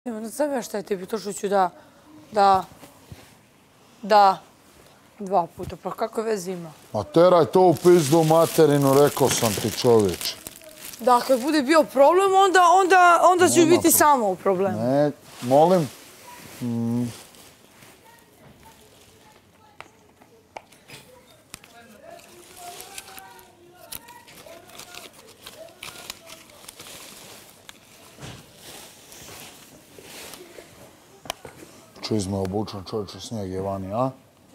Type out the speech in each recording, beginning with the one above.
Ne znam ja šta je tebi to što ću da, 2 puta, pa kakve veze ima? Ma teraj to u pizdu materinu, rekao sam ti, čovječe. Da, kad bude bio problem, onda ću biti samo u problemu. Ne, molim. Čizme obučan, čovječe, snijeg je vani, a?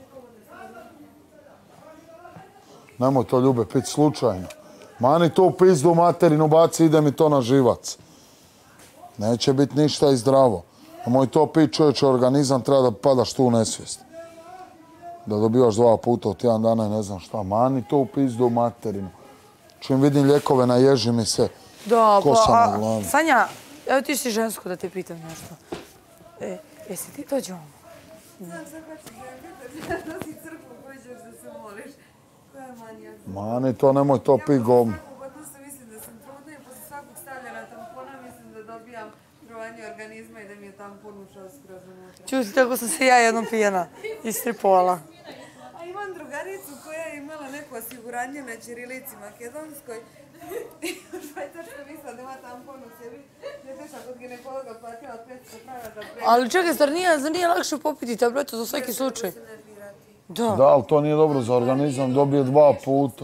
Nemoj to, Ljube, pit slučajno. Mani to u pizdu materinu, baci, ide mi to na živac. Neće biti ništa i zdravo. Nemoj to pit, čovječe, organizam treba da padaš tu u nesvijest. Da dobivaš 2 puta od tjedan dana i ne znam šta. Mani to u pizdu materinu. Čim vidim lijekove, naježi mi se kosa na glavi. Sanja, evo ti si žensko da te pitam nešto. Jesi ti to džoma? Znam sad kad ću da nosi crkvu koju ćeš da se moliš. Koja je manija? Mani to, nemoj to pit govno. Svakog odnosa mislim da sam trudna i posle svakog stavljena tampona mislim da dobijam trovanje organizma i da mi je tampon ušao skroz unutra. Čuti, tako sam se ja jednom pijena istripovala. A imam drugaricu koja je imala neko osiguranje na ćirilici makedonskoj. Švajcarska misla da ima tampon u sebi. Ne teša kod ginekologa platila 500 pravata. Ali čekaj, zar nije lakše popiti tabletu za svaki slučaj? Da. Da, ali to nije dobro za organizam, dobije 2 puta.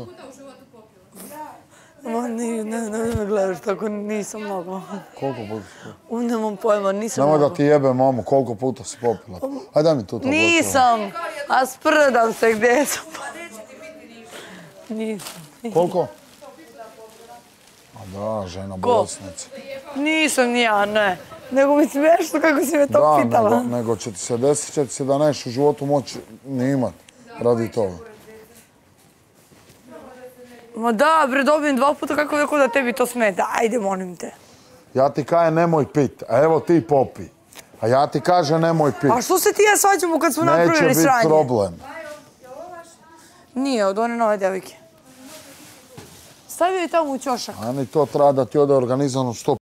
Ma ne me gledaš tako, nisam mogla. Koliko puta si popila? Nemam pojma, nisam Nemoj mogla. da ti jebe, mamu, koliko puta si popila. Ajde, daj mi tu tabletu. Nisam, a sprdam se gdje sam. Nisam. Koliko? A da, žena bolesnica. Nisam ni ja, ne. Nego mi smiješno kako si me to pitala. Da, nego će ti se desiti, će ti se da neš u životu moći ni imat radi toga. Ma da, bre, dobijem 2 puta kako rekao da tebi to smeta. Ajde, molim te. Ja ti kažem nemoj pit, a evo ti popi. A ja ti kažem nemoj pit. A što se ti ja svađamo kad smo napravili sranje? Neće biti problem. Nije, od one nove devojke. Stavio je tamo u ćošak. Ani to treba da ti ode organizam u 100